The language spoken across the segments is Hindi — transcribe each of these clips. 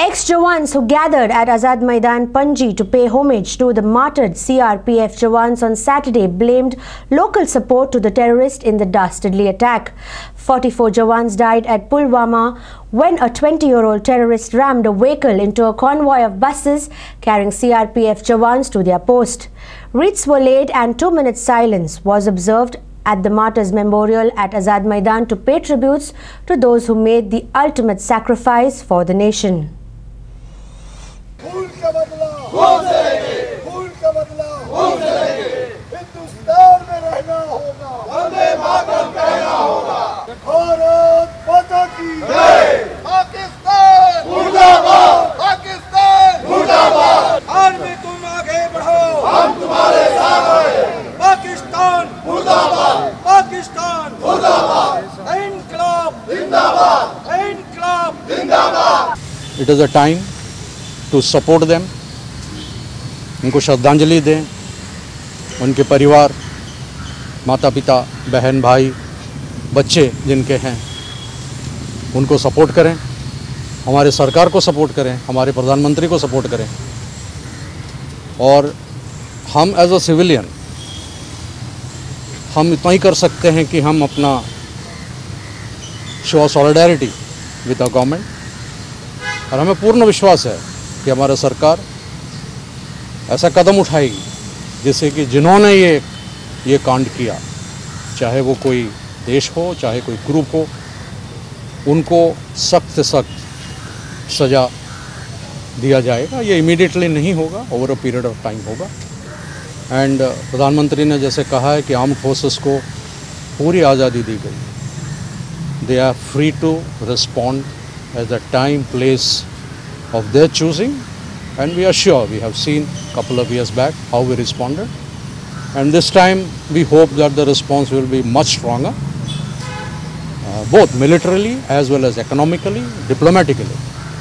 Ex-Jawans who gathered at Azad Maidan, Panji to pay homage to the martyred CRPF Jawans on Saturday blamed local support to the terrorist in the dastardly attack. 44 Jawans died at Pulwama when a 20-year-old terrorist rammed a vehicle into a convoy of buses carrying CRPF Jawans to their post. Wreaths were laid and 2 minutes silence was observed at the Martyrs Memorial at Azad Maidan to pay tributes to those who made the ultimate sacrifice for the nation. फूल का बदला फूल से लेंगे, फूल का बदला फूल से लेंगे। हिंदुस्तान में रहना होगा, वंदे मातरम कहना होगा। भारत माता की जय। पाकिस्तान मुर्दाबाद, पाकिस्तान मुर्दाबाद। आर्मी तुम आगे बढ़ो, हम तुम्हारे साथ हैं। पाकिस्तान मुर्दाबाद, पाकिस्तान मुर्दाबाद। इनकलाब जिंदाबाद, इनकलाब जिंदाबाद। It is a time to support them, उनको श्रद्धांजलि दें, उनके परिवार, माता पिता, बहन भाई, बच्चे जिनके हैं उनको सपोर्ट करें, हमारे सरकार को सपोर्ट करें, हमारे प्रधानमंत्री को सपोर्ट करें। और हम एज अ सिविलियन हम इतना ही कर सकते हैं कि हम अपना show solidarity with the government, और हमें पूर्ण विश्वास है कि हमारा सरकार ऐसा कदम उठाएगी जिससे कि जिन्होंने ये कांड किया, चाहे वो कोई देश हो, चाहे कोई ग्रुप हो, उनको सख्त से सख्त सज़ा दिया जाएगा। ये इमीडिएटली नहीं होगा, over a period of time होगा। एंड प्रधानमंत्री ने जैसे कहा है कि आर्म्ड फोर्सेस को पूरी आज़ादी दी गई, they are free to respond at the time, place of their choosing, and we are sure, we have seen a couple of years back how we responded, and this time we hope that the response will be much stronger, both militarily as well as economically, diplomatically,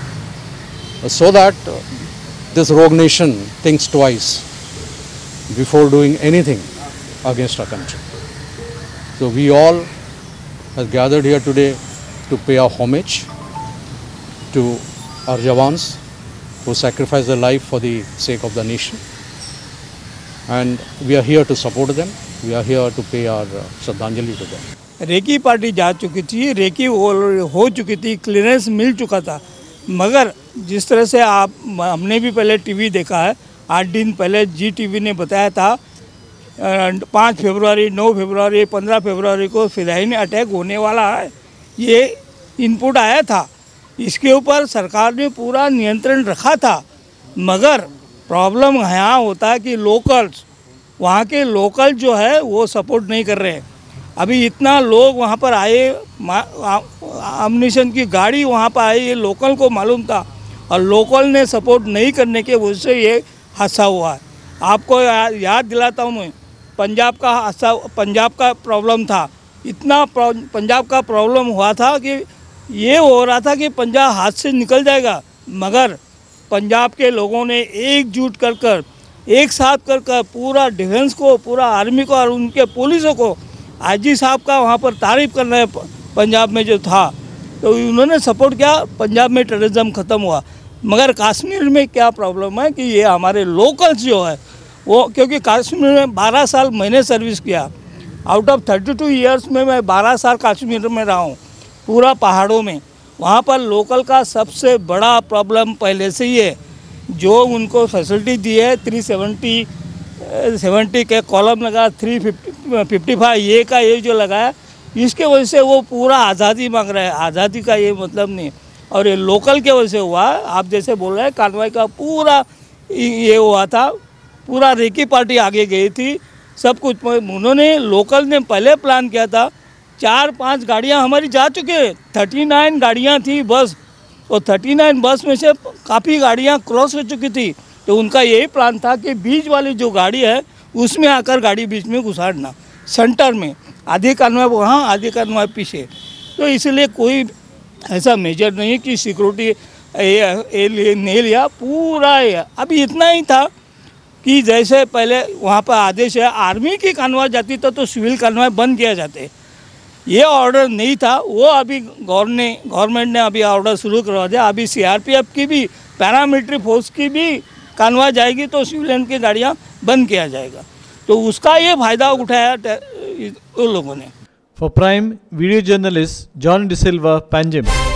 so that this rogue nation thinks twice before doing anything against our country. So we all have gathered here today to pay our homage to our Jawans who sacrificed their life for the sake of the nation, and we are here to support them, we are here to pay our Shraddhanjali to them. Recce party जा चुकी थी, रेकी हो चुकी थी, क्लियरेंस मिल चुका था, मगर जिस तरह से हमने भी पहले टीवी देखा है, 8 दिन पहले जी टीवी ने बताया था 5 फरवरी, 9 फरवरी, 15 फरवरी को फिदायीन अटैक होने वाला है, ये इनपुट आया था। इसके ऊपर सरकार ने पूरा नियंत्रण रखा था, मगर प्रॉब्लम यहाँ होता है कि लोकल्स, वहाँ के लोकल जो है वो सपोर्ट नहीं कर रहे हैं। अभी इतना लोग वहाँ पर आए, एम्युनिशन की गाड़ी वहाँ पर आई, ये लोकल को मालूम था, और लोकल ने सपोर्ट नहीं करने के वजह से ये हादसा हुआ है। आपको याद दिलाता हूँ मैं, पंजाब का हादसा, पंजाब का प्रॉब्लम था, इतना पंजाब का प्रॉब्लम हुआ था कि ये हो रहा था कि पंजाब हाथ से निकल जाएगा, मगर पंजाब के लोगों ने एकजुट कर एक साथ कर पूरा डिफेंस को, पूरा आर्मी को और उनके पुलिसों को, आईजी साहब का वहाँ पर तारीफ़ करना है पंजाब में जो था, तो उन्होंने सपोर्ट किया, पंजाब में टेररिज्म ख़त्म हुआ। मगर कश्मीर में क्या प्रॉब्लम है कि ये हमारे लोकल्स जो है वो, क्योंकि कश्मीर में 12 साल मैंने सर्विस किया, आउट ऑफ 32 ईयर्स में मैं 12 साल कश्मीर में रहा हूँ, पूरा पहाड़ों में। वहाँ पर लोकल का सबसे बड़ा प्रॉब्लम पहले से ही है, जो उनको फैसिलिटी दी है 370 के कॉलम लगा, 355 ये का ये जो लगाया, इसके वजह से वो पूरा आज़ादी मांग रहा है। आज़ादी का ये मतलब नहीं, और ये लोकल के वजह से हुआ। आप जैसे बोल रहे हैं कानवाई का पूरा ये हुआ था, पूरा रेकी पार्टी आगे गई थी, सब कुछ उन्होंने लोकल ने पहले प्लान किया था। 4-5 गाड़ियां हमारी जा चुके हैं, 39 गाड़ियां थी बस, और 39 बस में से काफ़ी गाड़ियां क्रॉस हो चुकी थी, तो उनका यही प्लान था कि बीच वाली जो गाड़ी है उसमें आकर गाड़ी बीच में घुसाड़ना, सेंटर में, आधी कानवाई वहाँ, आधी कानवाई पीछे। तो इसलिए कोई ऐसा मेजर नहीं कि सिक्योरिटी नहीं लिया, पूरा अभी इतना ही था कि जैसे पहले वहाँ पर आदेश है आर्मी की कानवाई जाती था तो सिविल कानवाई बंद किया जाते, ये ऑर्डर नहीं था, वो अभी गवर्नमेंट ने अभी ऑर्डर शुरू करवा दिया। अभी सीआरपीएफ की भी, पैरामिलिट्री फोर्स की भी कानवा जाएगी तो सिविलियन की गाड़ियाँ बंद किया जाएगा। तो उसका ये फायदा उठाया उन लोगों ने। For Prime, video journalist John De Silva, Panjim.